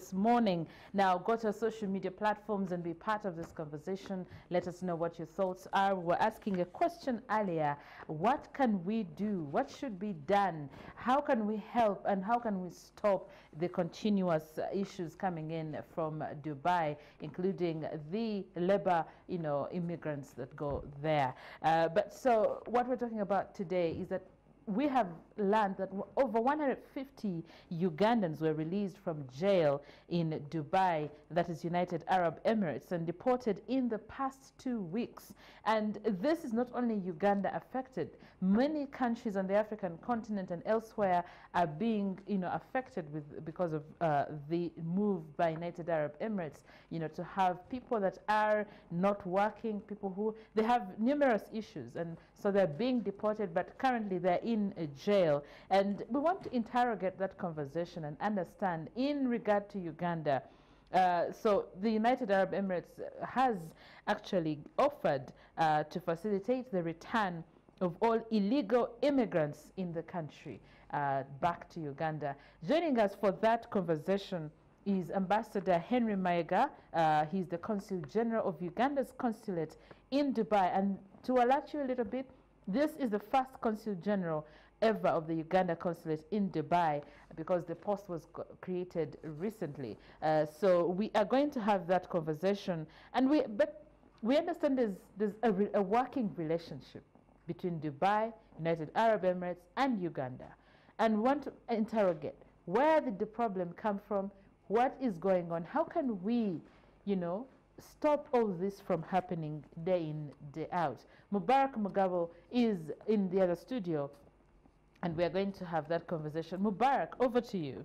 this morning. Now, go to our social media platforms and be part of this conversation. Let us know what your thoughts are. We were asking a question earlier. What can we do? What should be done? How can we help? And how can we stop the continuous issues coming in from Dubai, including the labor, immigrants that go there? But so what we're talking about today is that we have learned that over 150 Ugandans were released from jail in Dubai, that is United Arab Emirates, and deported in the past 2 weeks. And this is not only Uganda affected. Many countries on the African continent and elsewhere are being, affected because of the move by United Arab Emirates, to have people that are not working, people who, they have numerous issues, and so they're being deported, but currently they're in a jail. And we want to interrogate that conversation and understand in regard to Uganda. So the United Arab Emirates has actually offered to facilitate the return of all illegal immigrants in the country back to Uganda. Joining us for that conversation is Ambassador Henry Mayiga. He's the Consul General of Uganda's consulate in Dubai. And to alert you a little bit, this is the first Consul General ever of the Uganda consulate in Dubai, because the post was created recently. So we are going to have that conversation, and we understand there's a working relationship between Dubai, United Arab Emirates, and Uganda, and want to interrogate where did the problem come from, what is going on, how can we, stop all this from happening day in, day out. Mubarak Mugabo is in the other studio, and we are going to have that conversation. Mubarak, over to you.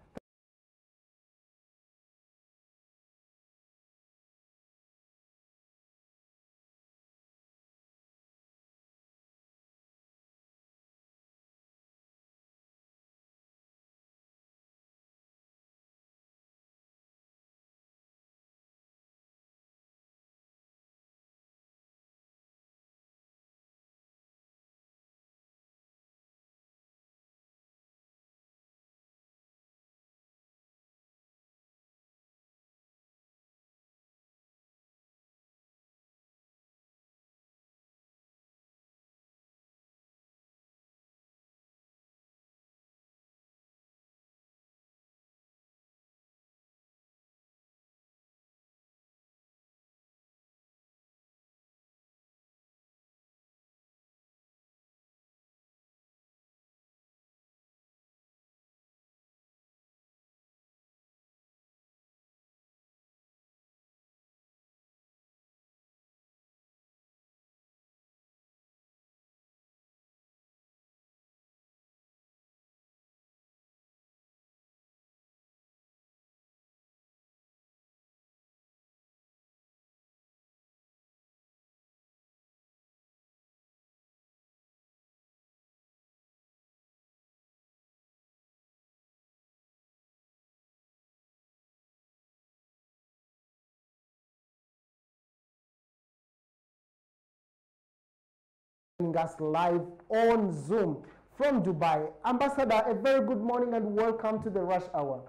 Us live on Zoom from Dubai. Ambassador, a very good morning and welcome to the Rush Hour.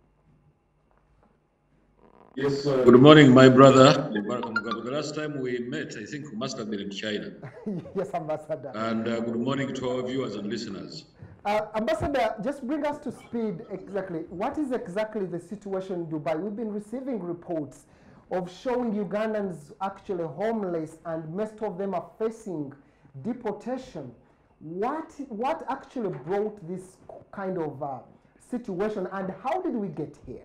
Yes, good morning, my brother. The last time we met, I think we must have been in China. Yes, Ambassador. And good morning to our viewers and listeners. Ambassador, just bring us to speed exactly. What is exactly the situation in Dubai? We've been receiving reports of showing Ugandans actually homeless, and most of them are facing deportation. What actually brought this kind of situation, and how did we get here?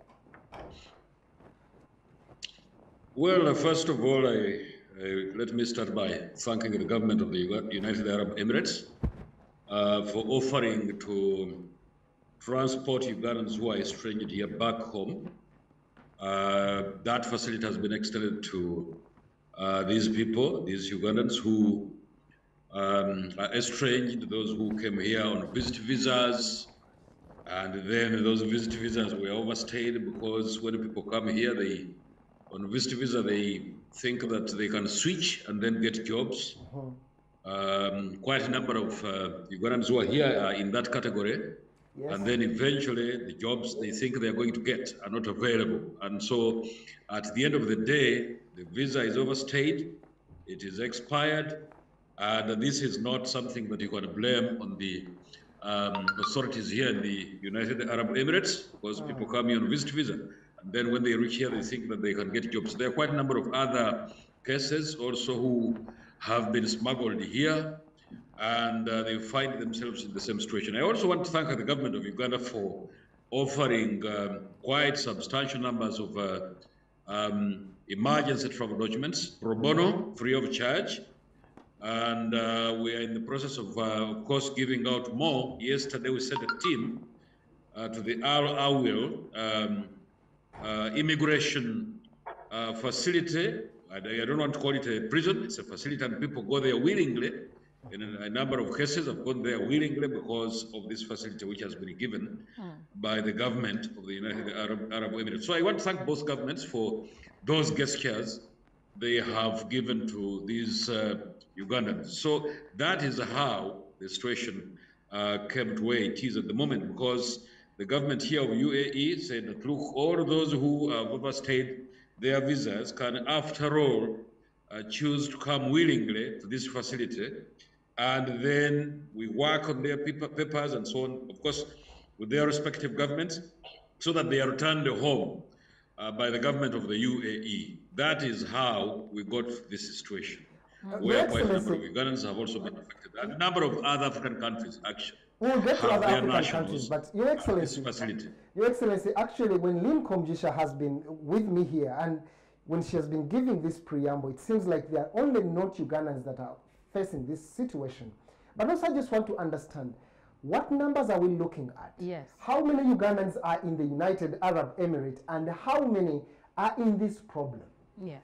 Well, first of all, let me start by thanking the government of the United Arab Emirates for offering to transport Ugandans who are estranged here back home. That facility has been extended to these people, these Ugandans who are estranged, those who came here on visit visas, and then those visit visas were overstayed, because when people come here, on visit visa, they think that they can switch and then get jobs. Quite a number of Ugandans who are here are in that category. Yes. And then eventually the jobs they think they're going to get are not available. And so at the end of the day, the visa is overstayed, it is expired, and this is not something that you can blame on the authorities here in the United Arab Emirates, because people come here on visit visa. And then when they reach here, they think that they can get jobs. There are quite a number of other cases also who have been smuggled here, and they find themselves in the same situation. I also want to thank the government of Uganda for offering quite substantial numbers of emergency travel documents, pro bono, free of charge. And we are in the process of course, giving out more. Yesterday, we sent a team to the Al Awil immigration facility. I don't want to call it a prison. It's a facility, and people go there willingly. In a number of cases, have gone there willingly because of this facility which has been given by the government of the United Arab Emirates. So I want to thank both governments for those gestures they have given to these Ugandans. So that is how the situation came to where it is at the moment, because the government here of UAE said that, look, all those who have overstayed their visas can, after all, choose to come willingly to this facility, and then we work on their papers and so on, of course, with their respective governments, so that they are returned home by the government of the UAE. That is how we got this situation, where quite a number of Ugandans have also been affected. And a number of other African countries, actually, we'll get to other their African countries, but Your Excellency, actually, when Lynn Komjisha has been with me here, and when she has been giving this preamble, it seems like there are only not Ugandans that are facing this situation. But also, I just want to understand, what numbers are we looking at? Yes. How many Ugandans are in the United Arab Emirates, and how many are in this problem? Yes.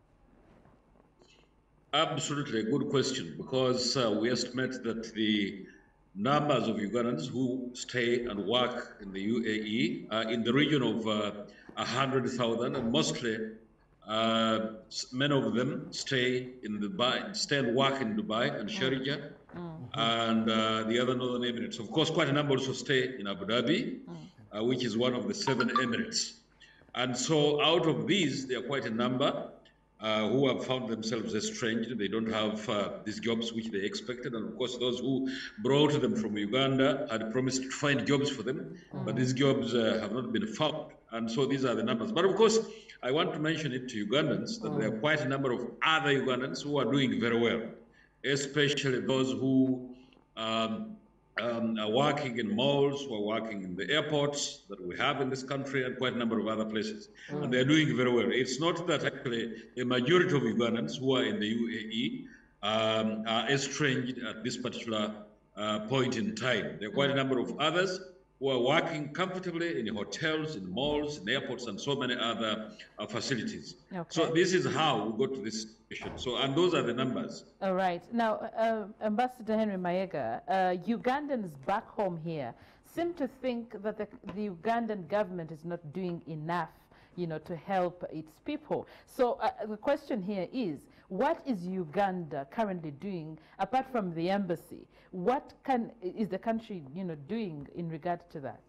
Absolutely, a good question, because we estimate that the numbers of Ugandans who stay and work in the UAE are in the region of 100,000, and mostly many of them stay in Dubai, stay and work in Dubai and Sharjah, and the other northern Emirates. Of course, quite a number also stay in Abu Dhabi, which is one of the 7 Emirates. And so out of these, there are quite a number who have found themselves estranged. They don't have these jobs which they expected. And of course, those who brought them from Uganda had promised to find jobs for them, but these jobs have not been found. And so these are the numbers. But of course, I want to mention it to Ugandans that there are quite a number of other Ugandans who are doing very well, especially those who are working in malls, who are working in the airports that we have in this country, and quite a number of other places. And they're doing very well. It's not that actually a majority of Ugandans who are in the UAE are estranged at this particular point in time. There are quite a number of others who are working comfortably in hotels, in malls, in airports, and so many other facilities. Okay. So this is how we got to this situation. So, and those are the numbers. All right. Now, Ambassador Henry Mayiga, Ugandans back home here seem to think that the Ugandan government is not doing enough, you know, to help its people. So the question here is, what is Uganda currently doing apart from the embassy? What is the country, you know, doing in regard to that?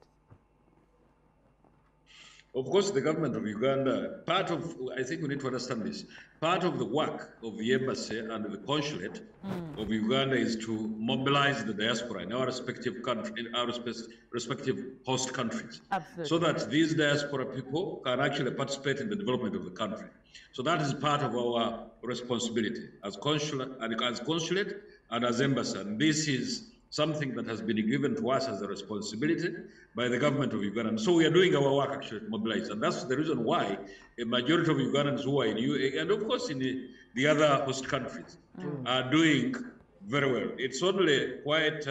Of course, the government of Uganda, I think we need to understand this, part of the work of the embassy and the consulate of Uganda is to mobilize the diaspora in our respective country, in our respective host countries. Absolutely. So that these diaspora people can actually participate in the development of the country. So that is part of our responsibility as consulate and as embassy. And this is something that has been given to us as a responsibility by the government of Uganda. And so we are doing our work actually to mobilize. And that's the reason why a majority of Ugandans who are in UAE and of course in the other host countries are doing very well. It's only quite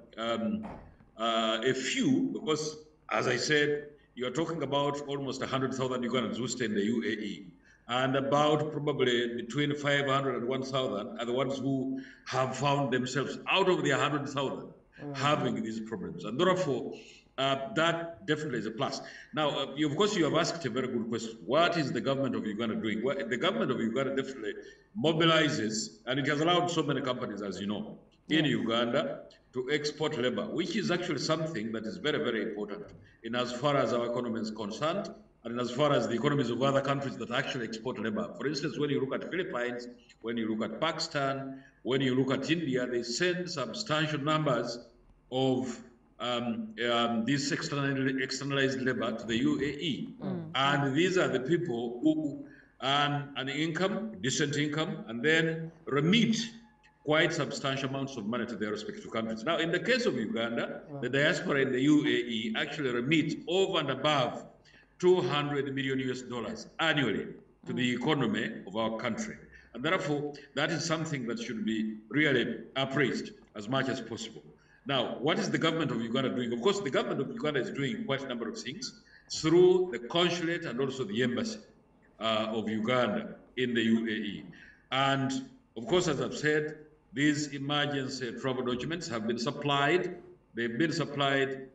a few, because as I said, you are talking about almost 100,000 Ugandans who stay in the UAE. And about probably between 500 and 1,000 are the ones who have found themselves out of the 100,000 having these problems. And therefore, that definitely is a plus. Now, of course, you have asked a very good question. What is the government of Uganda doing? Well, the government of Uganda definitely mobilizes, and it has allowed so many companies, as you know, in Uganda to export labor, which is actually something that is very, very important in as far as our economy is concerned, and as far as the economies of other countries that actually export labor. For instance, when you look at Philippines, when you look at Pakistan, when you look at India, they send substantial numbers of this externalized labor to the UAE. And these are the people who earn an income, decent income, and then remit quite substantial amounts of money to their respective countries. Now, in the case of Uganda, the diaspora in the UAE actually remit over and above 200 million US dollars annually to the economy of our country. And therefore, that is something that should be really appraised as much as possible. Now, what is the government of Uganda doing? Of course, the government of Uganda is doing quite a number of things through the consulate and also the embassy of Uganda in the UAE. And of course, as I've said, these emergency travel documents have been supplied. They've been supplied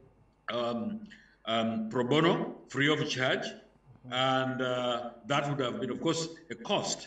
pro bono, free of charge, and that would have been, of course, a cost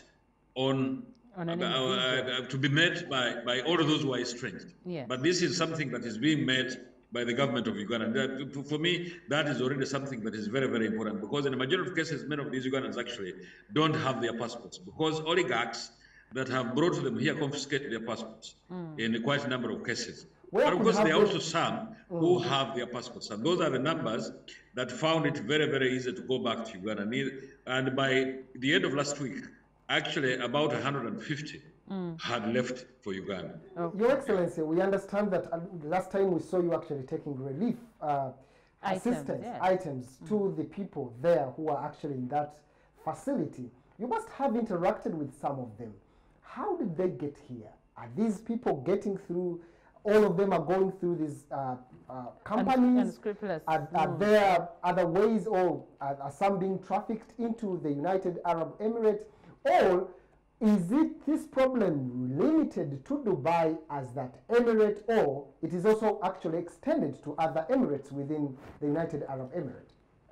to be met by all of those who are estranged. Yes. But this is something that is being met by the government of Uganda. For me, that is already something that is very, very important, because in the majority of cases, many of these Ugandans actually don't have their passports, because oligarchs that have brought them here confiscate their passports in quite a number of cases. But of course, there are also some who have their passports, and those are the numbers that found it very, very easy to go back to Uganda. And by the end of last week, actually about 150 had left for Uganda. Your Excellency, we understand that last time we saw you actually taking relief assistance items to the people there who are actually in that facility. You must have interacted with some of them. How did they get here? Are these people getting through? All of them are going through these companies? Unscrupulous. Are there other ways, or are some being trafficked into the United Arab Emirates? Or is this problem limited to Dubai as that emirate, or it is also actually extended to other emirates within the United Arab Emirates?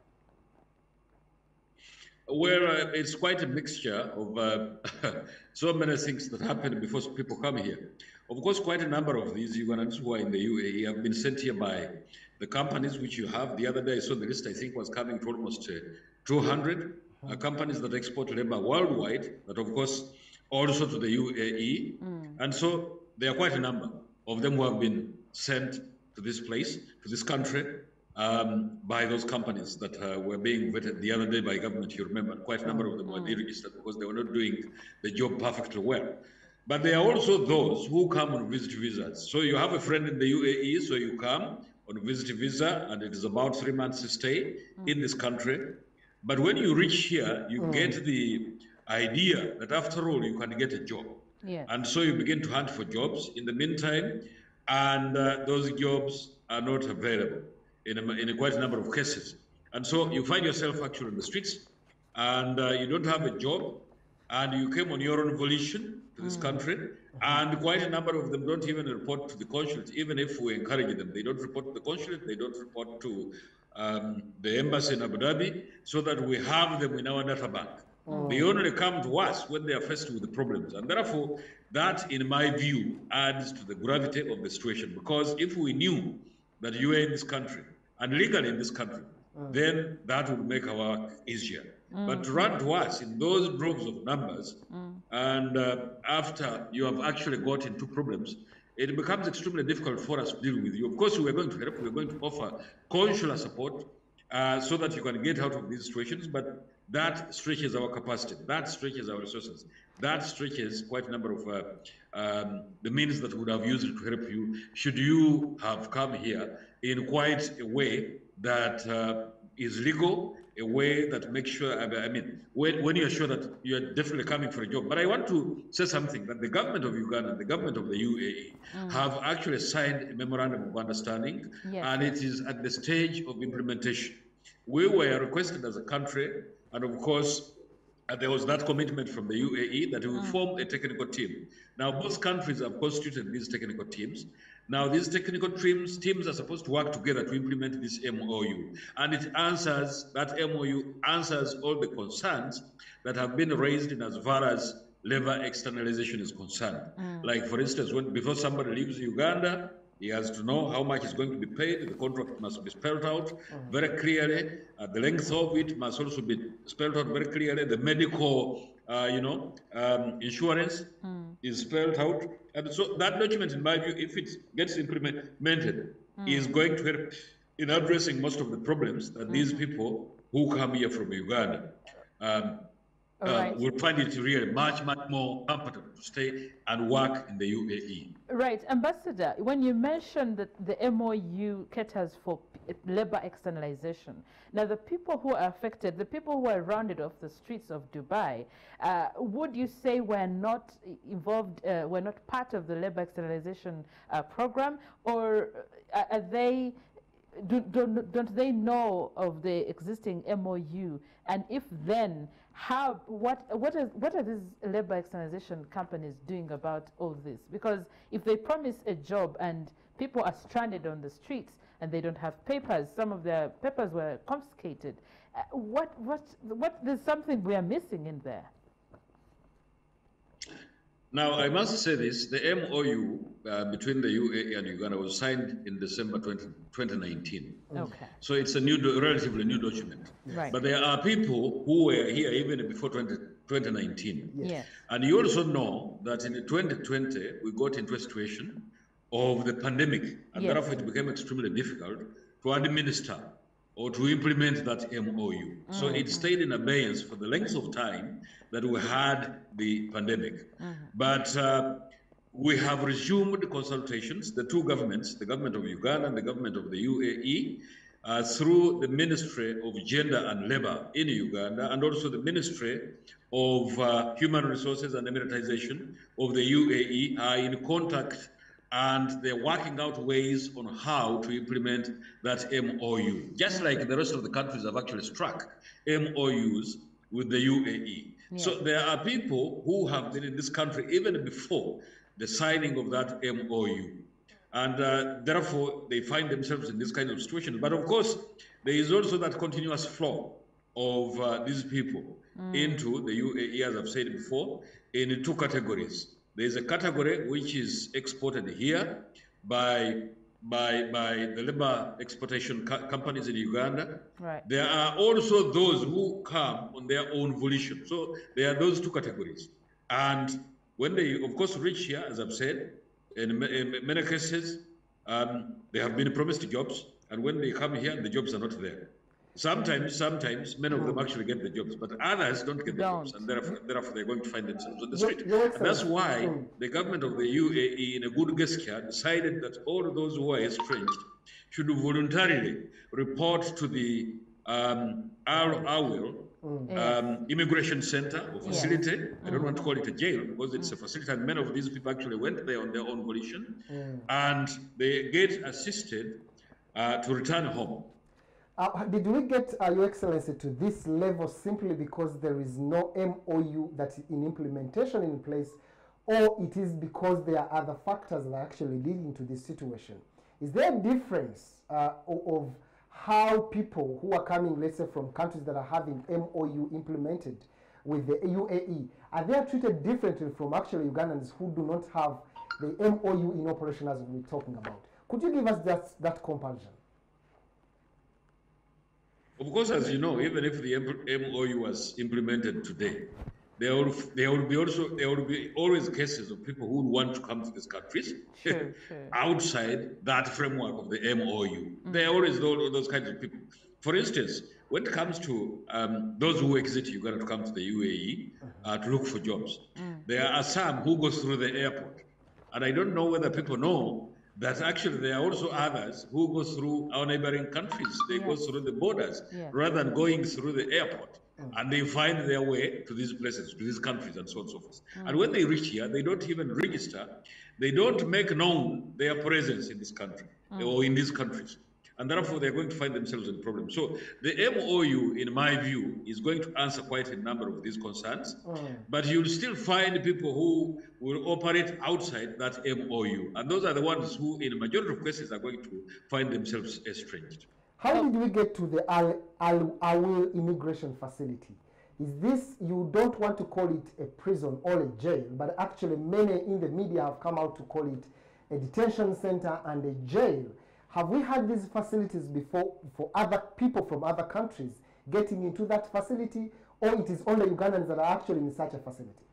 Well, it's quite a mixture of so many things that happen before people come here. Of course, quite a number of these Ugandans who are in the UAE have been sent here by the companies which you have. The other day I saw the list, I think, was coming to almost 200 companies that export labor worldwide, but of course also to the UAE. And so there are quite a number of them who have been sent to this place, to this country, by those companies that were being vetted the other day by government. You remember, quite a number of them were deregistered because they were not doing the job perfectly well. But there are also those who come on visit visas. So you have a friend in the UAE, so you come on a visit visa, and it is about 3 months stay in this country. But when you reach here, you get the idea that after all, you can get a job. Yes. And so you begin to hunt for jobs in the meantime, and those jobs are not available in quite a number of cases. And so you find yourself actually in the streets, and you don't have a job, and you came on your own volition to this country, and quite a number of them don't even report to the consulate, even if we encourage them. They don't report to the consulate, they don't report to the embassy in Abu Dhabi, so that we have them in our data bank. They only come to us when they are faced with the problems. And therefore, that, in my view, adds to the gravity of the situation. Because if we knew that you were in this country, and legally in this country, then that would make our work easier. But to run to us in those droves of numbers, and after you have actually got into problems, it becomes extremely difficult for us to deal with you. Of course, we are going to help, we are going to offer consular support so that you can get out of these situations, but that stretches our capacity, that stretches our resources, that stretches quite a number of the means that we would have used to help you, should you have come here in quite a way that is legal, a way that makes sure, I mean, when you're sure that you're definitely coming for a job. But I want to say something, that the government of Uganda and the government of the UAE have actually signed a memorandum of understanding, and it is at the stage of implementation. We were requested as a country, and of course, there was that commitment from the UAE that we will form a technical team. Now, both countries have constituted these technical teams. Now, these technical teams are supposed to work together to implement this MOU. And that MOU answers all the concerns that have been raised in as far as labor externalization is concerned. Like, for instance, before somebody leaves Uganda, he has to know how much is going to be paid. The contract must be spelled out very clearly. The length of it must also be spelled out very clearly. The medical, insurance is spelled out. And so that document, in my view, if it gets implemented, is going to help in addressing most of the problems that these people who come here from Uganda will find it really much more comfortable to stay and work in the UAE. Right. Ambassador, when you mentioned that the MOU caters for labor externalization, now the people who are affected, the people who are rounded off the streets of Dubai, would you say were not involved, were not part of the labor externalization program, or are they, don't they know of the existing MOU? And if then, what are these labor externalization companies doing about all this? Because if they promise a job and people are stranded on the streets and they don't have papers, some of their papers were confiscated, there's something we are missing in there. Now, I must say this, the MOU between the UAE and Uganda was signed in December 2019. Okay. So it's a relatively new document. Right. But there are people who were here even before 2019. Yes. And you also know that in 2020, we got into a situation of the pandemic, and therefore it became extremely difficult to administer or to implement that MOU. So it stayed in abeyance for the length of time that we had the pandemic. But we have resumed consultations, the two governments, the government of Uganda and the government of the UAE, through the Ministry of Gender and Labor in Uganda, and also the Ministry of Human Resources and Emiratization of the UAE are in contact, and they're working out ways on how to implement that MOU, just like the rest of the countries have actually struck MOUs with the UAE. So there are people who have been in this country even before the signing of that MOU. And therefore, they find themselves in this kind of situation. But of course, there is also that continuous flow of these people into the UAE, as I've said before, in two categories. There is a category which is exported here by the labor exportation companies in Uganda. Right. There are also those who come on their own volition. So there are those two categories. And when they, of course, reach here, as I've said, in many cases, they have been promised jobs. And when they come here, the jobs are not there. Sometimes many of them actually get the jobs, but others don't get the jobs, and therefore they're going to find themselves on the street. And that's why the government of the UAE, in a good gesture, decided that all of those who are estranged should voluntarily report to the Al Awil immigration center or facility. I don't want to call it a jail because it's a facility, and many of these people actually went there on their own volition, and they get assisted to return home. Did we get, Your Excellency, to this level simply because there is no MOU that is in implementation in place, or it is because there are other factors that are actually leading to this situation? Is there a difference of how people who are coming, let's say, from countries that are having MOU implemented with the UAE, are they treated differently from actually Ugandans who do not have the MOU in operation as we're talking about? Could you give us that comparison? Of course, as you know, even if the MOU was implemented today, there will be always cases of people who want to come to these countries outside that framework of the MOU. There are always those kinds of people. For instance, when it comes to those who exit Uganda to come to the UAE to look for jobs, there are some who go through the airport. And I don't know whether people know that actually there are also others who go through our neighboring countries. They go through the borders rather than going through the airport. And they find their way to these places, to these countries, and so on and so forth. And when they reach here, they don't even register. They don't make known their presence in this country or in these countries. And therefore, they're going to find themselves in problems. So the MOU, in my view, is going to answer quite a number of these concerns. But you'll still find people who will operate outside that MOU. And those are the ones who, in a majority of cases, are going to find themselves estranged. How did we get to the Al Awil immigration facility? Is this, you don't want to call it a prison or a jail, but actually many in the media have come out to call it a detention center and a jail. Have we had these facilities before for other people from other countries getting into that facility, or it is only Ugandans that are actually in such a facility?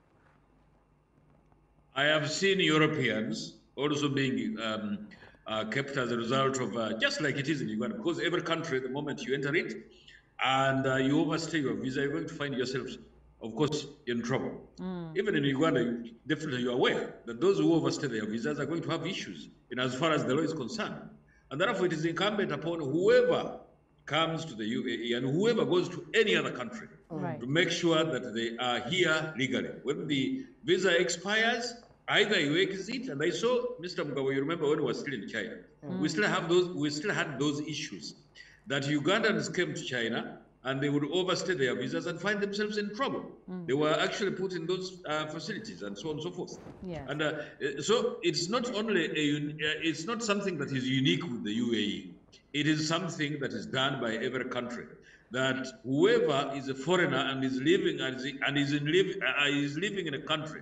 I have seen Europeans also being kept as a result of, just like it is in Uganda, because every country, the moment you enter it and you overstay your visa, you're going to find yourselves, of course, in trouble. Even in Uganda, definitely you're aware that those who overstay their visas are going to have issues in as far as the law is concerned. And therefore, it is incumbent upon whoever comes to the UAE and whoever goes to any other country to make sure that they are here legally. When the visa expires, either you exit, and I saw Mr. Mugabe, you remember when he was still in China, we still had those issues that Ugandans came to China and they would overstay their visas and find themselves in trouble. They were actually put in those facilities and so on and so forth. Yes. And so it's not only it's not something that is unique with the UAE. It is something that is done by every country. That whoever is a foreigner and is living is living in a country,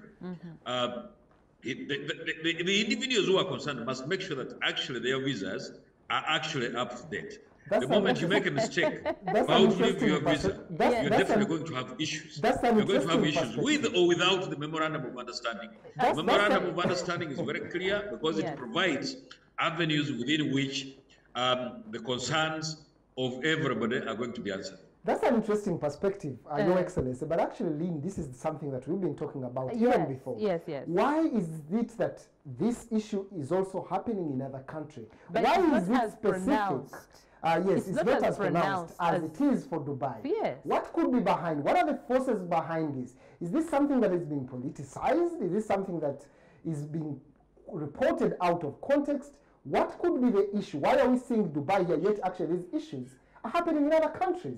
the individuals who are concerned must make sure that actually their visas are actually up to date. The moment you make a mistake about leaving your visa, you're definitely going to have issues. You're going to have issues with or without the memorandum of understanding. The memorandum of understanding is very clear because it provides avenues within which the concerns of everybody are going to be answered. That's an interesting perspective, Your Excellency. But actually, Lynn, this is something that we've been talking about even before. Yes. Why is it that this issue is also happening in other countries? But why it's is not it as specific? pronounced. Yes, it's not as pronounced as it is for Dubai. Yes. What could be behind? What are the forces behind this? Is this something that is being politicized? Is this something that is being reported out of context? What could be the issue? Why are we seeing Dubai here, yet actually these issues are happening in other countries?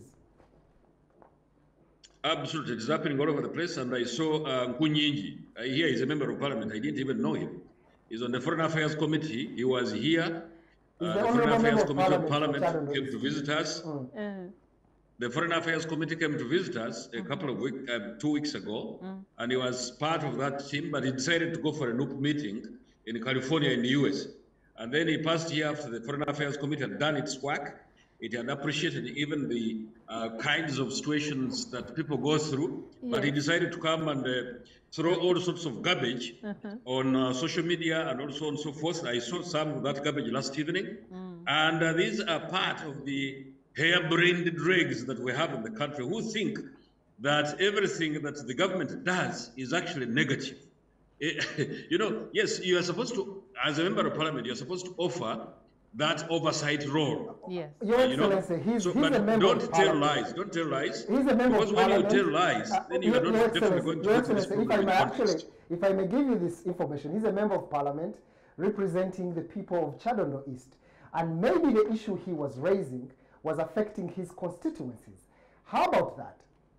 Absolutely, it's happening all over the place. And I saw Nkunyinji. Here he's a member of parliament. I didn't even know him. He's on the Foreign Affairs Committee. He was here. The Foreign Affairs Committee of Parliament came to visit us. The Foreign Affairs Committee came to visit us a couple of weeks, 2 weeks ago, and he was part of that team, but he decided to go for a NUP meeting in California in the US. And then he passed here after the Foreign Affairs Committee had done its work. It had appreciated even the kinds of situations that people go through, but he decided to come and throw all sorts of garbage on social media and also on so forth. I saw some of that garbage last evening. And these are part of the hair-brained dregs that we have in the country who think that everything that the government does is actually negative. You know, yes, you are supposed to, as a member of parliament, you're supposed to offer that oversight role. Yes. Your Excellency, he's a member don't tell lies. Don't tell lies. He's a member because of when parliament. you tell lies, then you are not definitely going to put this problem in context. If I may give you this information, he's a member of parliament representing the people of Chadondo East. And maybe the issue he was raising was affecting his constituencies. How about that?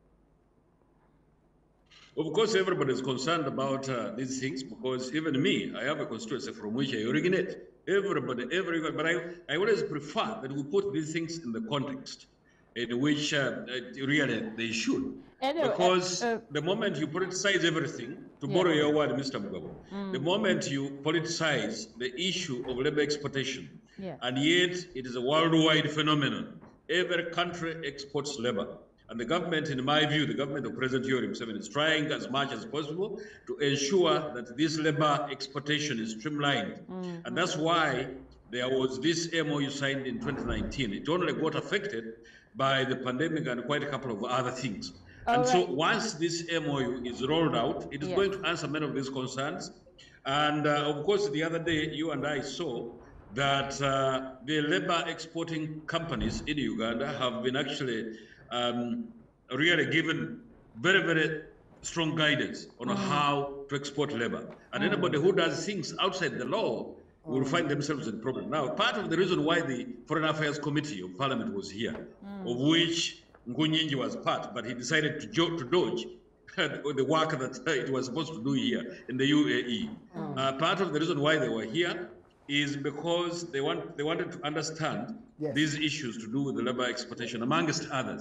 Of course, everybody is concerned about these things because even me, I have a constituency from which I originate. Everybody, but I always prefer that we put these things in the context in which really they should. Anyway, because the moment you politicize everything, to borrow your word, Mr. Mugabe, the moment you politicize the issue of labor exploitation, and yet it is a worldwide phenomenon, every country exports labor. And the government, in my view, the government of President Yoweri Museveni is trying as much as possible to ensure that this labor exportation is streamlined. And that's why there was this MOU signed in 2019. It only got affected by the pandemic and quite a couple of other things. So once this MOU is rolled out, it is going to answer many of these concerns. And of course, the other day, you and I saw that the labor exporting companies in Uganda have been actually really given very, very strong guidance on how to export labor. And anybody who does things outside the law will find themselves in problem. Now, part of the reason why the Foreign Affairs Committee of Parliament was here, of which Nkunyinji was part, but he decided to dodge the work that it was supposed to do here in the UAE. Part of the reason why they were here is because they wanted to understand these issues to do with the labor exploitation, amongst others.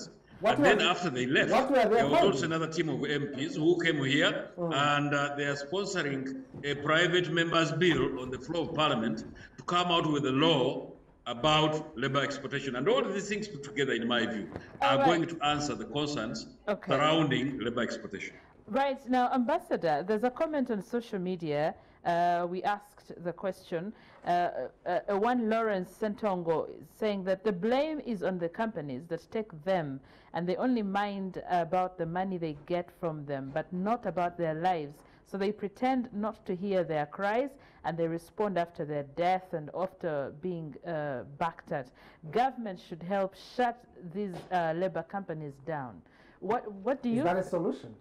What And then was- after they left, what were their there was findings? also another team of MPs who came here and they are sponsoring a private members bill on the floor of parliament to come out with a law about labor exploitation. And all of these things put together, in my view, are right. going to answer the concerns Okay. surrounding labor exploitation. Right. Now, Ambassador, there's a comment on social media. We asked the question. One Lawrence Sentongo is saying that the blame is on the companies that take them, and they only mind about the money they get from them, but not about their lives. So they pretend not to hear their cries, and they respond after their death and after being backed at. Government should help shut these labor companies down. What do you? Is that a solution?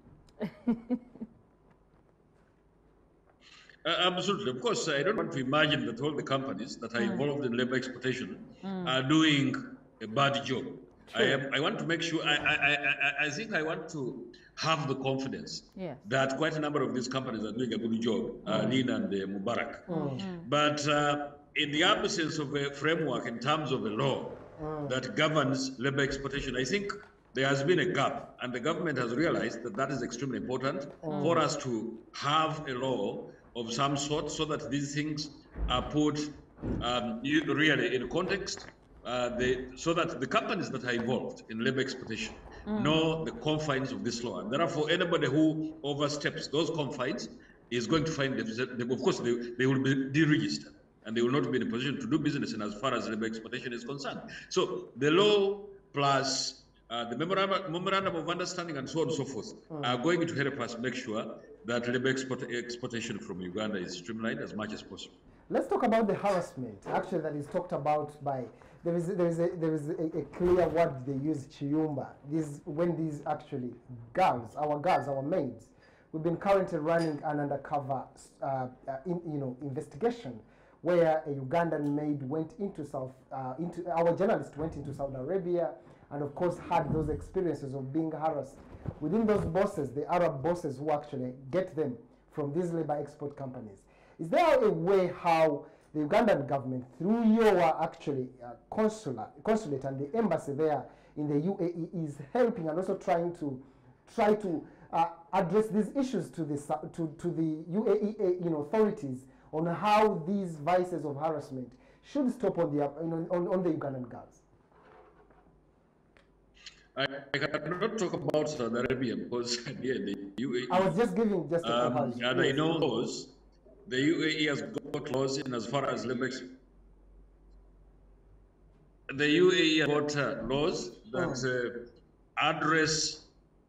Absolutely. Of course, I don't want to imagine that all the companies that are involved in labor exploitation are doing a bad job. I want to make sure, I think I want to have the confidence Yes. that quite a number of these companies are doing a good job, Lin and Mubarak. But in the absence of a framework in terms of a law that governs labor exploitation, I think there has been a gap, and the government has realized that that is extremely important for us to have a law of some sort so that these things are put really in context, so that the companies that are involved in labor exploitation know the confines of this law. And therefore, anybody who oversteps those confines is going to find themselves, of course, they will be deregistered, and they will not be in a position to do business in as far as labor exploitation is concerned. So the law plus the memorandum of understanding and so on and so forth are going to help us make sure that labor exportation from Uganda is streamlined as much as possible. Let's talk about the harassment. Actually, that is talked about by there is a clear word they use, chiyumba. When these actually girls, our maids, we've been currently running an undercover investigation where a Ugandan maid went into our journalist went into Saudi Arabia, and of course had those experiences of being harassed within those bosses, the Arab bosses who actually get them from these labor export companies. Is there a way how the Ugandan government, through your actually consulate and the embassy there in the UAE, is helping and also trying to address these issues to the UAE authorities on how these vices of harassment should stop on the Ugandan girls? I cannot talk about Saudi Arabia because here the UAE. I was just giving a comparison. And I know those. The UAE has got laws in as far as labor. The UAE has got laws that address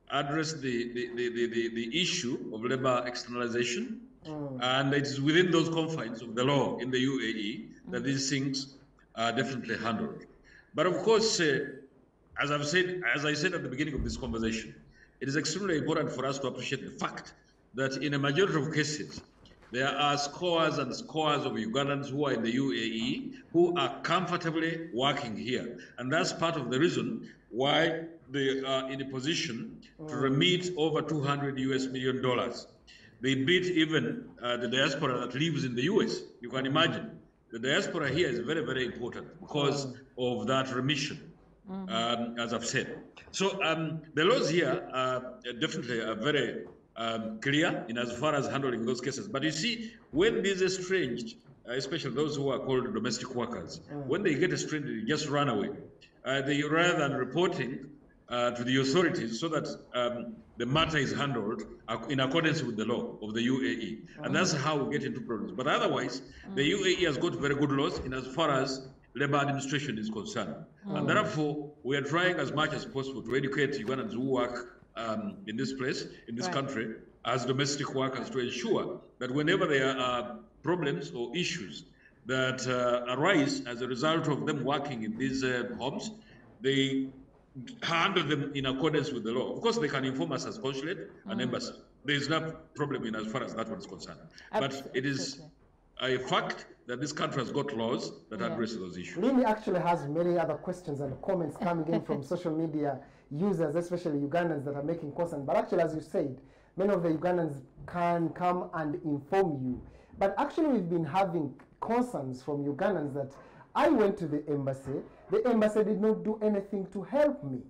the issue of labor externalization, and it is within those confines of the law in the UAE that these things are definitely handled. But of course, as I said at the beginning of this conversation, it is extremely important for us to appreciate the fact that in a majority of cases, there are scores and scores of Ugandans who are in the UAE who are comfortably working here. And that's part of the reason why they are in a position to remit over $200 million. They beat even the diaspora that lives in the US. You can imagine. The diaspora here is very, very important because of that remission. As I've said. So the laws here are definitely very clear in as far as handling those cases. But you see, when these estranged, especially those who are called domestic workers, when they get estranged, they just run away. They, rather than reporting to the authorities so that the matter is handled in accordance with the law of the UAE. And that's how we get into problems. But otherwise, the UAE has got very good laws in as far as labor administration is concerned. And therefore, we are trying as much as possible to educate Ugandans who work in this place, in this country, as domestic workers, to ensure that whenever there are problems or issues that arise as a result of them working in these homes, they handle them in accordance with the law. Of course, they can inform us as consulate and embassy. There is no problem in as far as that one is concerned. But it is a fact that this country has got laws that address those issues. Lini actually has many other questions and comments coming in from social media users, especially Ugandans that are making concern. But actually, as you said, many of the Ugandans can come and inform you. But actually, we've been having concerns from Ugandans that I went to the embassy did not do anything to help me.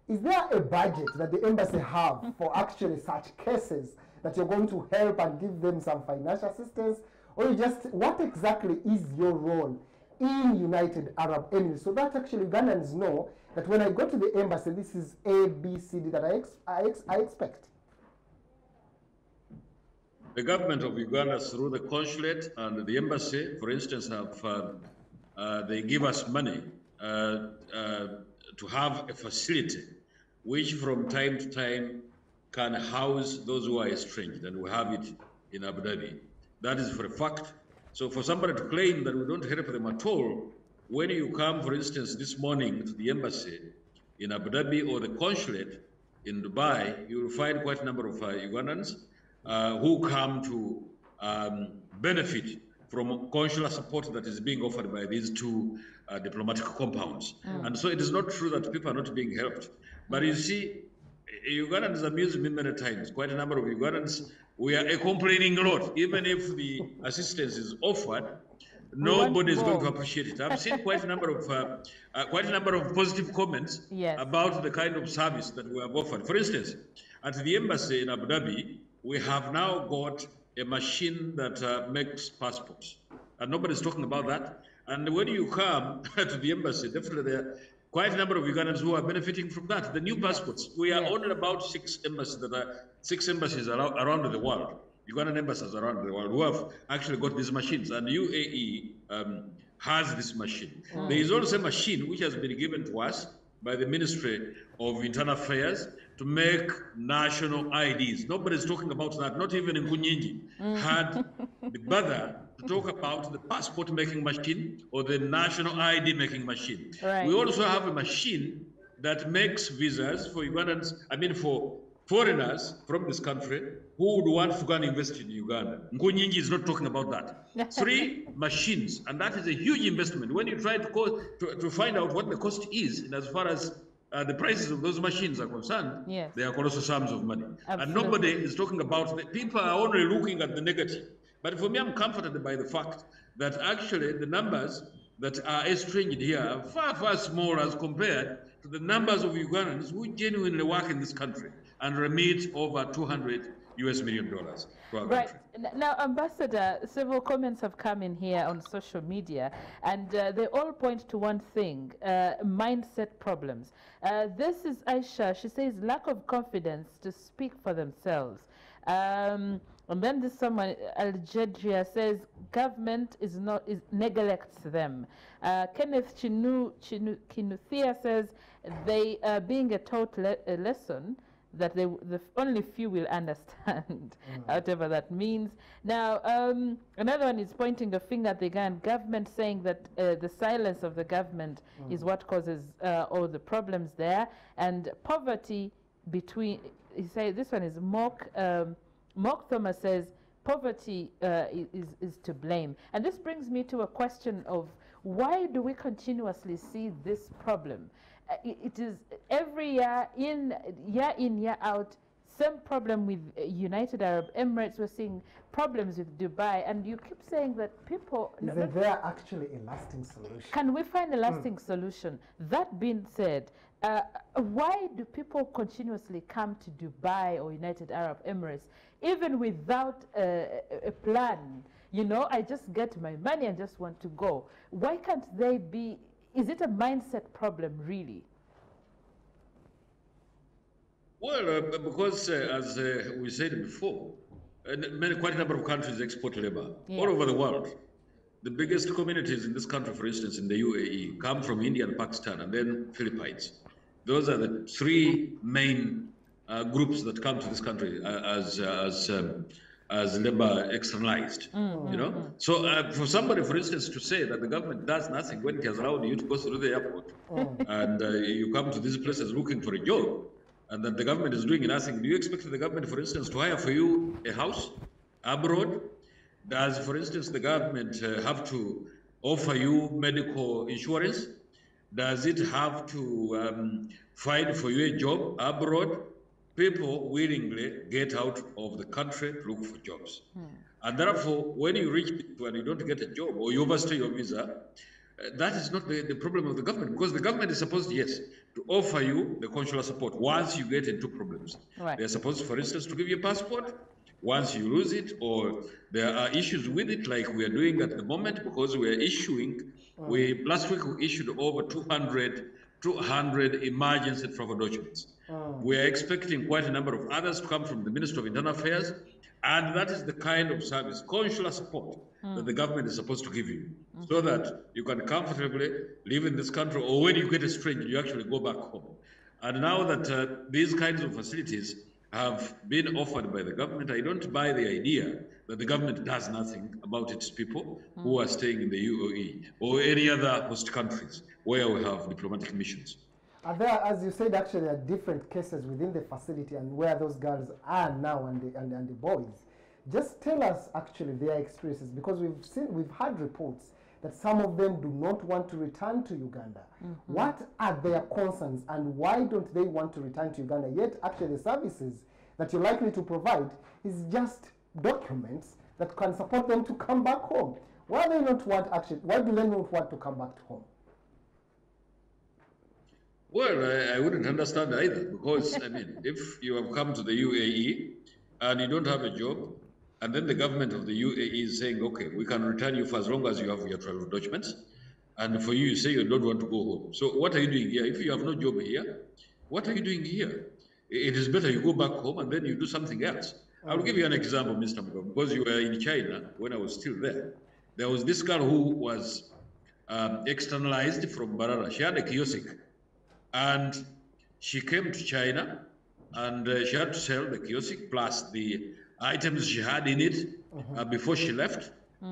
Is there a budget that the embassy have for actually such cases that you're going to help and give them some financial assistance? Or you just, what exactly is your role in United Arab Emirates, so that actually Ugandans know that when I go to the embassy, this is A, B, C, D that I expect? The government of Uganda, through the consulate and the embassy, for instance, they give us money to have a facility which from time to time can house those who are estranged, and we have it in Abu Dhabi. That is for a fact. So for somebody to claim that we don't help them at all, when you come, for instance, this morning to the embassy in Abu Dhabi or the consulate in Dubai, you will find quite a number of Ugandans who come to benefit from consular support that is being offered by these two diplomatic compounds. And so it is not true that people are not being helped. But you see, Ugandans amuse me many times. Quite a number of Ugandans, we are complaining a lot. Even if the assistance is offered, nobody is going to appreciate it. I've seen quite a number of positive comments about the kind of service that we have offered. For instance, at the embassy in Abu Dhabi, we have now got a machine that makes passports, and nobody's talking about that. And when you come to the embassy, definitely there are quite a number of Ugandans who are benefiting from that. The new passports. We are only about six embassies around the world, Ugandan embassies around the world, who have actually got these machines. And UAE has this machine. There is also a machine which has been given to us by the Ministry of Internal Affairs to make national IDs. Nobody's talking about that. Not even in Kunyinji had the bother to talk about the passport making machine or the national ID making machine. Right. We also have a machine that makes visas for Ugandans, for foreigners from this country who would want to go and invest in Uganda. Nkunyinji is not talking about that. 3 machines, and that is a huge investment. When you try to find out what the cost is, and as far as the prices of those machines are concerned, they are colossal sums of money. Absolutely. And nobody is talking about it. People are only looking at the negative. But for me, I'm comforted by the fact that actually the numbers that are estranged here are far, far smaller as compared to the numbers of Ugandans who genuinely work in this country and remit over $200 million to our country. Now, Ambassador, several comments have come in here on social media, and they all point to one thing, mindset problems. This is Aisha. She says lack of confidence to speak for themselves. And then this someone, Algeria, says government neglects them. Kenneth Kinuthia says they are being taught a lesson that the only few will understand, whatever that means. Now, another one is pointing a finger at the government, saying that the silence of the government is what causes all the problems there. And poverty between, he says, this one is Mark Thomas says, poverty is to blame. And this brings me to a question of why do we continuously see this problem? It is every year in, year out, same problem with United Arab Emirates. We're seeing problems with Dubai, and you keep saying that people... Is there actually a lasting solution? Can we find a lasting solution? That being said, why do people continuously come to Dubai or United Arab Emirates, even without a plan? You know, I just get my money and just want to go. Why can't they be... Is it a mindset problem, really? Well, because as we said before, quite a number of countries export labor all over the world. The biggest communities in this country, for instance, in the UAE, come from India and Pakistan, and then Philippines. Those are the 3 main groups that come to this country as labor externalized, you know? So for somebody, for instance, to say that the government does nothing when it has allowed you to go through the airport and you come to these places looking for a job, and that the government is doing nothing, do you expect the government, for instance, to hire for you a house abroad? Does, for instance, the government have to offer you medical insurance? Does it have to find for you a job abroad? People willingly get out of the country to look for jobs. And therefore, when you reach when you don't get a job or you overstay your visa, that is not the problem of the government, because the government is supposed to, yes, to offer you the consular support once you get into problems. Right. They're supposed, for instance, to give you a passport. Once you lose it, or there are issues with it, like we are doing at the moment, because we are issuing, last week we issued over 200 emergency travel documents. We are expecting quite a number of others to come from the Ministry of Internal Affairs, and that is the kind of service, consular support, that the government is supposed to give you, so that you can comfortably live in this country, or when you get estranged, you actually go back home. And now that these kinds of facilities have been offered by the government, I don't buy the idea that the government does nothing about its people who are staying in the UAE or any other host countries where we have diplomatic missions. Are there, as you said, actually are different cases within the facility and where those girls are now and the boys. Just tell us actually their experiences, because we've had reports that some of them do not want to return to Uganda. What are their concerns, and why don't they want to return to Uganda? Yet actually the services that you're likely to provide is just documents that can support them to come back home. Why do they not want to come back to home? Well, I wouldn't understand either, because I mean, if you have come to the UAE and you don't have a job, and then the government of the UAE is saying, okay, we can return you for as long as you have your travel documents, and for you, you say you don't want to go home. So what are you doing here? If you have no job here, what are you doing here? It is better you go back home and then you do something else. I'll give you an example, Mr. Mugabe, because you were in China when I was still there. There was this girl who was externalized from Barara. She had a kiosk, and she came to China, and she had to sell the kiosk plus the items she had in it before she left.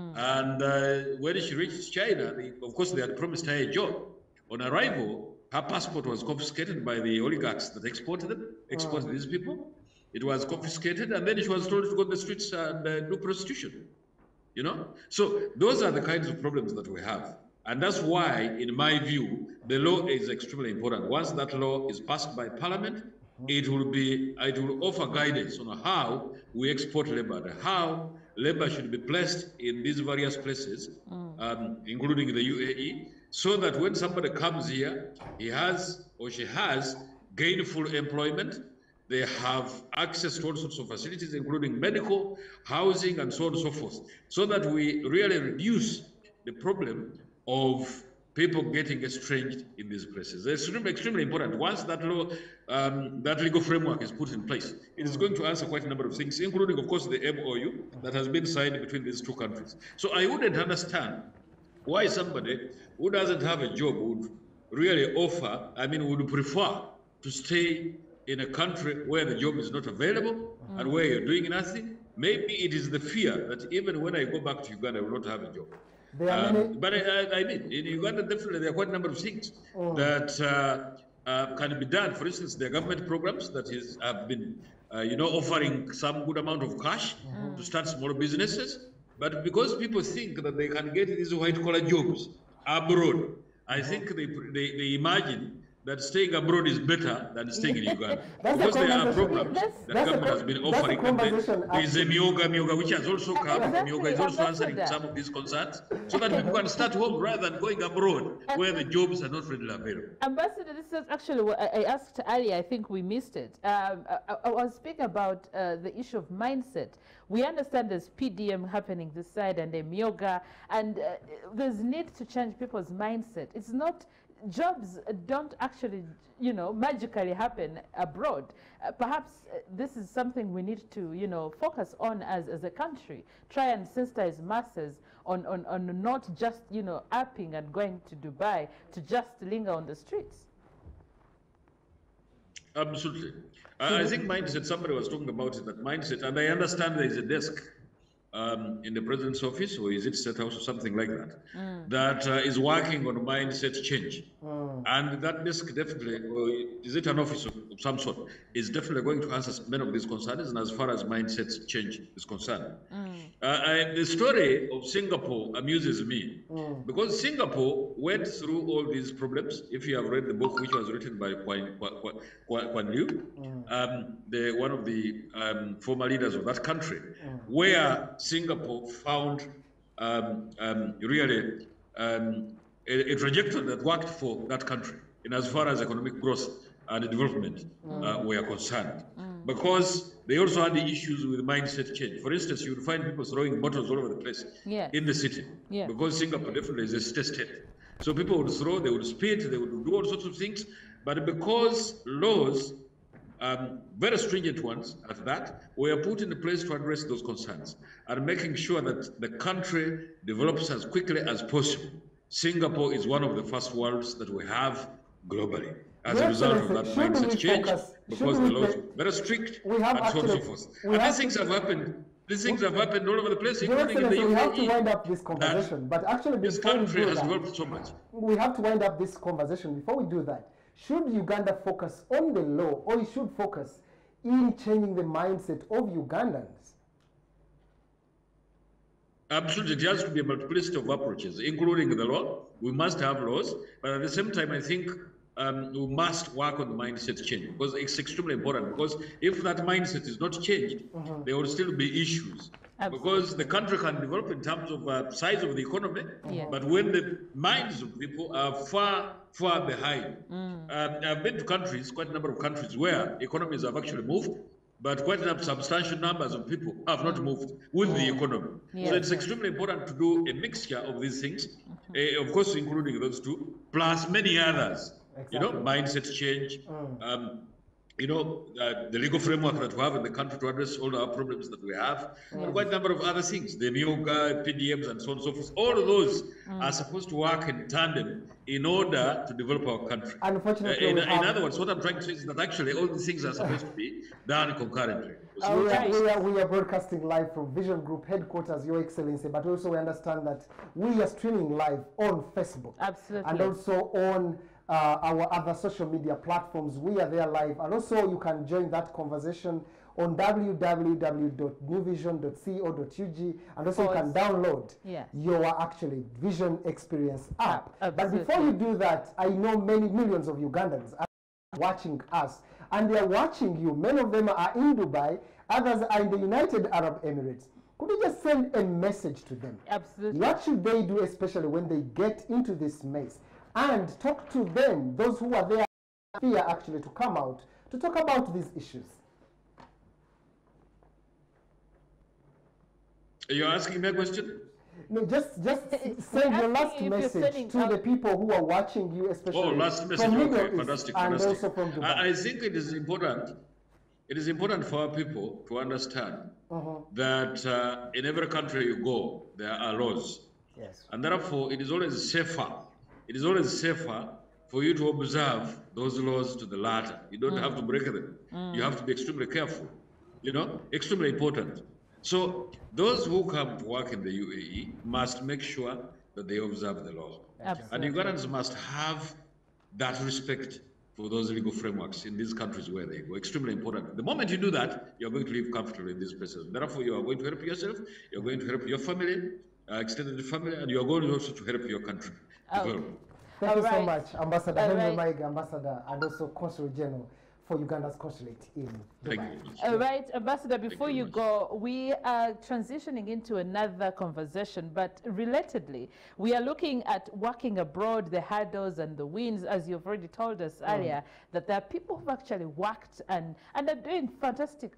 And when she reached China, of course, they had promised her a job. On arrival, her passport was confiscated by the oligarchs that exported these people. It was confiscated, and then she was told to go to the streets and do prostitution. You know? So those are the kinds of problems that we have. And that's why, in my view, the law is extremely important. Once that law is passed by Parliament, it will offer guidance on how we export labor, and how labor should be placed in these various places, including the UAE, so that when somebody comes here, he has or she has gainful employment. They have access to all sorts of facilities, including medical, housing, and so on and so forth, so that we really reduce the problem of people getting estranged in these places. It's extremely important. Once that law, that legal framework is put in place, it is going to answer quite a number of things, including, of course, the MOU that has been signed between these two countries. So I wouldn't understand why somebody who doesn't have a job would really would prefer to stay in a country where the job is not available and where you're doing nothing. Maybe it is the fear that even when I go back to Uganda, I will not have a job. But I mean, in Uganda, definitely there are quite a number of things that can be done. For instance, there are government programs that have been, offering some good amount of cash to start small businesses. But because people think that they can get these white-collar jobs abroad, I think they imagine that staying abroad is better than staying in Uganda. Because there are programs that the government has been offering. There is a Myoga, which has also come. Myoga is also answering some of these concerns, so that people can start home rather than going abroad where the jobs are not readily available. Ambassador, this is actually what I asked earlier. I think we missed it. I was speaking about the issue of mindset. We understand there's PDM happening this side and the Myoga, and there's need to change people's mindset. It's not, jobs don't actually, magically happen abroad. Perhaps this is something we need to, focus on as a country. Try and sensitize masses on not just, upping and going to Dubai to just linger on the streets. Absolutely. I think mindset, somebody was talking about it, that mindset, and I understand there is a desk in the president's office, or is it State House or something like that, that is working on mindset change. And that desk definitely, or is it an office of some sort, is definitely going to answer many of these concerns, and as far as mindset change is concerned. The story of Singapore amuses me, because Singapore went through all these problems. If you have read the book, which was written by Kuan Yew, one of the former leaders of that country, where Singapore found really a trajectory that worked for that country. in as far as economic growth and development were concerned. Because they also had the issues with mindset change. For instance, you would find people throwing bottles all over the place in the city. Because Singapore definitely is a state. So people would throw, they would spit, they would do all sorts of things. But because laws, very stringent ones at that, were put in place to address those concerns and making sure that the country develops as quickly as possible. Singapore is one of the first worlds that we have globally as a result of that mindset change, because the laws were very strict and so on and so forth. And these things have happened. These things have happened all over the place, including in the UAE. We have to wind up this conversation, but actually this country has developed so much. We have to wind up this conversation. Before we do that, should Uganda focus on the law, or it should focus in changing the mindset of Ugandans? Absolutely, it has to be a multiplicity of approaches, including the law. We must have laws, but at the same time, I think we must work on the mindset change, because it's extremely important. Because if that mindset is not changed, there will still be issues. Absolutely. Because the country can develop in terms of size of the economy, but when the minds of people are far, far behind. I've been to countries, quite a number of countries, where economies have actually moved, but quite substantial numbers of people have not moved with the economy. So it's extremely important to do a mixture of these things, of course, including those two, plus many others. Exactly. You know, mindset change, you know, the legal framework that we have in the country to address all our problems that we have, and quite a number of other things, the MIOGA, PDMs, and so on and so forth. All of those are supposed to work in tandem in order to develop our country. Unfortunately, in other words, what I'm trying to say is that actually all these things are supposed to be done concurrently. We are broadcasting live from Vision Group headquarters, Your Excellency, but also we understand that we are streaming live on Facebook. Absolutely. And also on our other social media platforms. We are there live, and also you can join that conversation on www.newvision.co.ug, and also you can download your actually Vision Experience app. But before you do that, I know many millions of Ugandans are watching us, and they are watching you. Many of them are in Dubai, others are in the United Arab Emirates. Could you just send a message to them? Absolutely. What should they do, especially when they get into this mess? And talk to them, those who are there, fear actually to come out to talk about these issues. Are you asking me a question? No, just send your last message to the people who are watching you, especially last message, from Middle East fantastic. And also from Dubai. I think it is important. It is important for our people to understand that in every country you go, there are laws. Yes. And therefore, it is always safer. It is always safer for you to observe those laws to the letter. You don't have to break them. You have to be extremely careful, you know, extremely important. So those who come to work in the UAE must make sure that they observe the law. Absolutely. And Ugandans must have that respect for those legal frameworks in these countries where they go. Extremely important. The moment you do that, you're going to live comfortably in these places. Therefore, you are going to help yourself, you're going to help your family, extended family, and you are going also to help your country. Thank you so much, Ambassador Henry Maiga, Ambassador and also Consul General for Uganda's consulate in Dubai. Thank you. All right, Ambassador, before you go, we are transitioning into another conversation, but relatedly, we are looking at working abroad, the hurdles and the wins, as you've already told us earlier, that there are people who've actually worked and are doing fantastic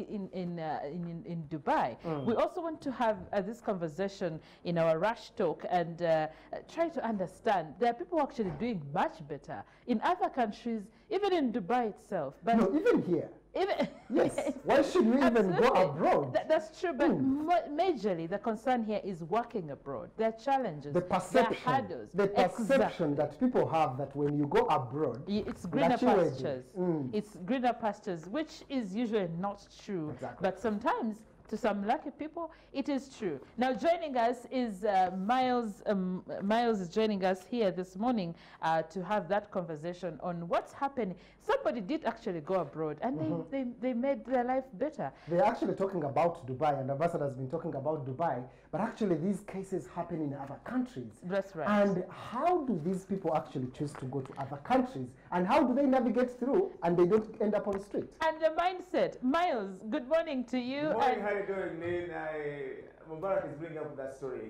in Dubai. We also want to have this conversation in our Rush Talk and try to understand there are people who are actually doing much better in other countries, even in Dubai itself. But no, even here. Yes. Why should we even go abroad? That's true, but majorly the concern here is working abroad. There are challenges, the perception, there are hurdles. The perception that people have that when you go abroad, it's greener pastures. It's greener pastures, which is usually not true. Exactly. But sometimes, to some lucky people, it is true. Now, joining us is Miles. Miles is joining us here this morning to have that conversation on what's happening. Somebody did actually go abroad, and they made their life better. They're actually talking about Dubai, and Ambassador has been talking about Dubai, but actually these cases happen in other countries. That's right. And how do these people actually choose to go to other countries And how do they navigate through and they don't end up on the street? And the mindset. Miles, good morning to you. Good morning, how you doing, Lynn? Mubarak is bringing up that story.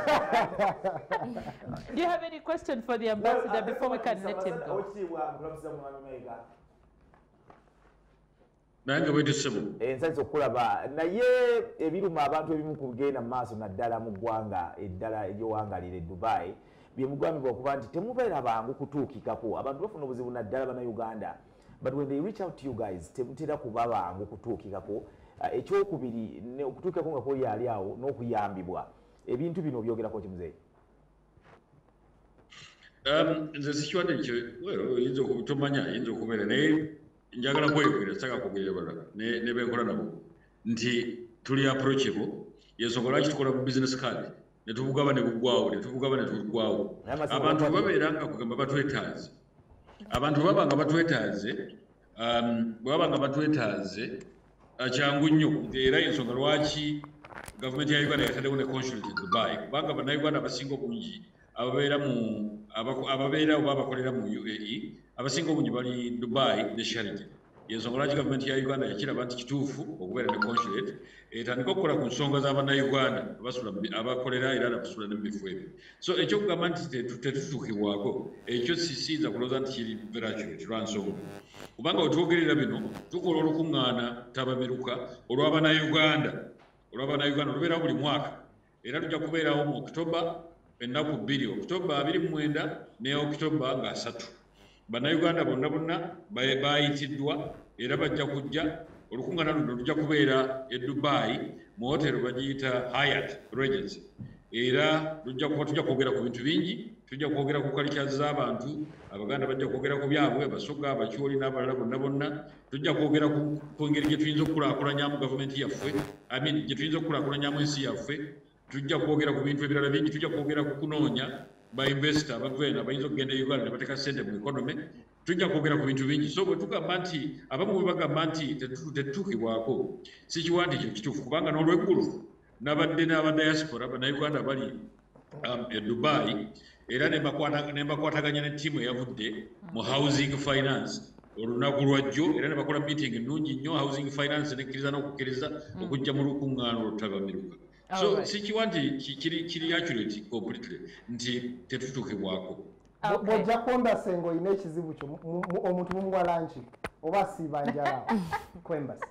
Do you have any question for the ambassador before we can let him go? nange bwetussebo ensanisa okulaba naye ebiruma abantu ebimu kugenda mu maaso naddala mu ggwanga eddala eryowangalira Dubai byemugambibwa okuba nti temubeera bangu kutuukikako abantu bafuna obuzibu naddala bannayuganda but when they reach out to you guys temutera kuba bangu kutuukikako ekyokubiri okutuukikako nga koli ali awo n'okuyambibwa ebintu bino byogerako kimuzeeyi nze sikiwadde ekyo oyinza tomanya yinza okubeera naye njagala kwekwira saka kugerera balala ne benkola nabo nti tuli approachable yensonga lwaki tukola mu business card ne tubugaba ne bugwawo ne tubugaba ne tugwawo abantu babeera nga kugamba batwetaaze abantu baba nga batwetaaze baba nga batwetaaze kyangu nnyo era ensonga lwaki gavumenti ya Uganda yataddewo ne consulate in Dubai kubanga bannayuganda abasinga obungi ababeera oba abakolera mu UAE abasinga obungi bali Dubai ne Sharjah yensonga lwaki gavumenti ya Uganda yakiraba nti kituufu okubeera ne consulate etandika okukola ku nsonga z'abannayuganda abakolera era nabasula ne mu bifo ebyo so ekyokugamba nti tetutuukibwako ekyo sisiiza kulooza nti kiri virtuate lwa nsonga kubanga wetwogerera bino tukola olukuŋŋaana tabamiruka olw'abannayuganda olubeerawo buli mwaka era tujja kubeerawo mu October ennaku 2 October 29 ne October nga 3 bannayuganda bonna bayitiddwa era bajja kujja olukuŋŋaana luno lujja kubeera e Dubai mu hotero bagiyita Hyatt Regency era tujja kwogera ku bintu bingi tujja kwogera ku culture z'abantu abaganda bajja kwogera ku byabwe abasoga abakyoli n'abalala bonna tujja kwogera ku ngeri gye tuyinza okukulaakulanyamu gavumenti yaffe gye tuyinza okukulaakulanyamu ensi yaffe tujja kwogera ku bintu ebirala bingi tujja kwogera ku kunoonya bainvestor abaveena bayinza okugenda e Uganda ne bateeka ssente mu economy tujja kwogera ku bintu bingi so bwe tugamba nti abamu bwe bagamba nti tetutuukibwako si kiwandiikiro kituufu kubanga n'olweggulo nabadde n'abadiaspora bannayuganda bali e Dubai era ne mbakwataganya ne ttiimu eyavudde mu housing finance olunaku lwajjo era ne bakola meeting ennungi nnyo housing finance nekkiriza n'okukkiriza okujja mu lukuŋŋaana olwotabamiruka so sikiwa nti kiri accurate completely nti tetutuukibwako bw'ojja kwondase ng'olina ekizibu kyo omuntu mumuwalanki oba asiiba njala kwembasi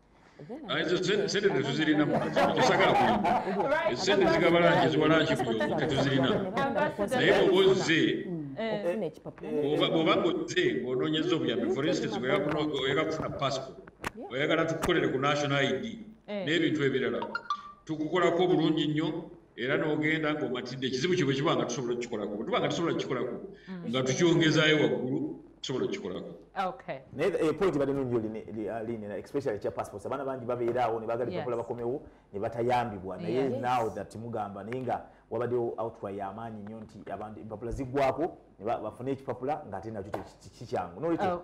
sente tetuzirinamu tosagala kulimba sente zigabalanki ziwalanki buli tetuzirinamu naye bwoba ozze bw'obanga ozze ng'onoonyeza obuyambi for instance oyagala kufuna passport oyagala tukukolere ku national ID n'ebintu ebirala tukukolako bulungi nnyo era n'ogenda ng'omatidde ekizibu kye bwe kiba nga tusobola okukikolako bwe tuba nga tusobola okukikolako nga tukyongezaayo waggulu tusobola okukikolako naye point badde nungi Lynn especially ekya passports abaana bangi babeeraawo ne baagala ebipapula bakomewo ne batayambibwa naye now that mugamba naye nga wabaddewo outcry y'amaanyi nnyo nti abantu empapula ziggwako ne bafune ekipapula ng'ate nakyo kikyangu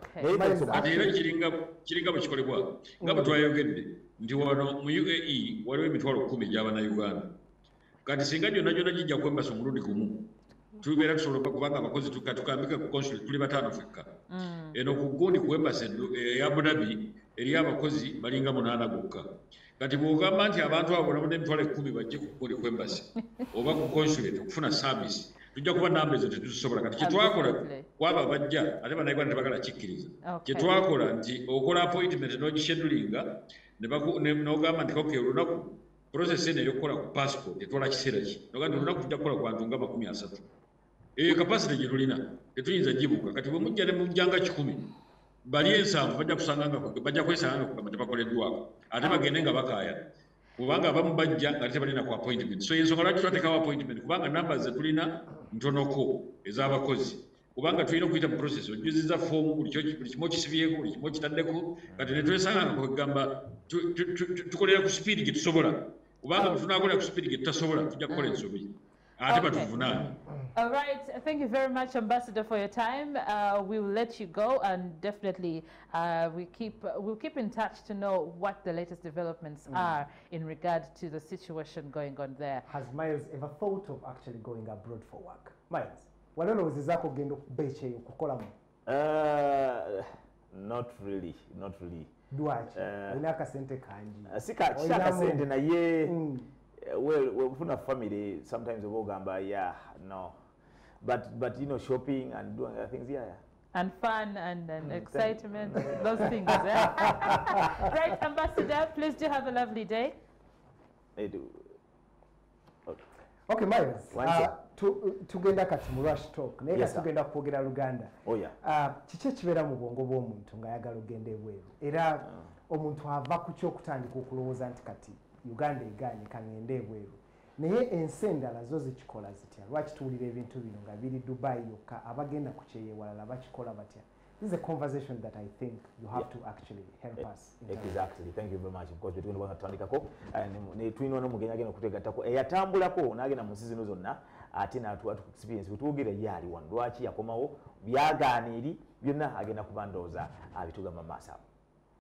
ate era kiringa bwe kikolebwa nga bwe twayogedde nti wano mu UAE waliwo emitwalo 10 egy'abannayuganda kati singa gyonna gijja kwembasa omulundi gumu tubeera tusobola kubanga abakozi tukambika ku consulate tuli 5 fekka eno ku gundi ku embasi eya Abu Dhabi eri abakozi balinga 8 gokka kati bw'ogamba nti abantu abo nabo n'emitwalo 10 bajje ku gundi ku embasi oba ku consulate okufuna service tujja kuba namba ezo tetuzisobola kati kyetwakola kwaba bajja ate bannayuganda tebagala kikkiriza kyetwakola nti okola appointment n'ogishedulinga n'ogamba nti okay olunaku process eno ey'okukola ku passport etwala kiseera ki noga nti olunaku tujja kukola ku bantu nga 30 eyo capacity gye tulina tetuyinza gibuka kati bwe mujja ne mujjanga 10 bali ensanvu bajja kwesanga nga kugamba tebakoleddwako ate bagende nga bakaaya kubanga abamu bajja nga tebalina ku appointment so yensonga lwaki twateekawo appointment kubanga namba ze tulina ntonoko ez'abakozi kubanga tulina okuyita mu process ojjuziza foomu buli kimu okisibyeko buli kimu okitaddeko kati ne twesanga nga kwegamba tukolera ku speed gye tusobola kubanga bwe tunaakolera ku speed gye tutasobola tujja kukola ensobi ate batuvunaane. All right, thank you very much, Ambassador, for your time. We will let you go, and definitely we'll keep in touch to know what the latest developments are in regard to the situation going on there. Has Miles ever thought of actually going abroad for work? Miles, walolowoozezaako ogenda okubeekeyo kukola Not really. Dwachi. Ina akasente kanji. Sika akasente naye well ufuna family sometimes obogamba no. But you know, shopping and doing other things, and fun and excitement, those things. Right, Ambassador, please do have a lovely day. They do. Okay, Miles. Tugenda kati mu rush talk. Naye Yes, tugenda kwogera Luganda. Oh yeah. Kiki ekibeera mu bwongo bw'omuntu ng'ayagala ogenda ebweru? Era omuntu ava ku ky'okutandika okulowooza nti kati Uganda egaanye kangende ebweru. Naye ensi endala zo zikikola zitya? Lwaki tuwulira ebintu bino nga biri Dubai yokka abagenda ku kyeyeewalala bakikola batya? This is a conversation that I think you have to actually help us. Exactly. Thank you very much. Of course, we're going to tandikako ne twino no mugenyi agenda kutegattako eyatambulako n'agenda mu nsi zino zonna ate n'atu experience kutugira yali wano lwaki yakomawo byagaaniri byonna agenda kubandooza abitugamba maaso.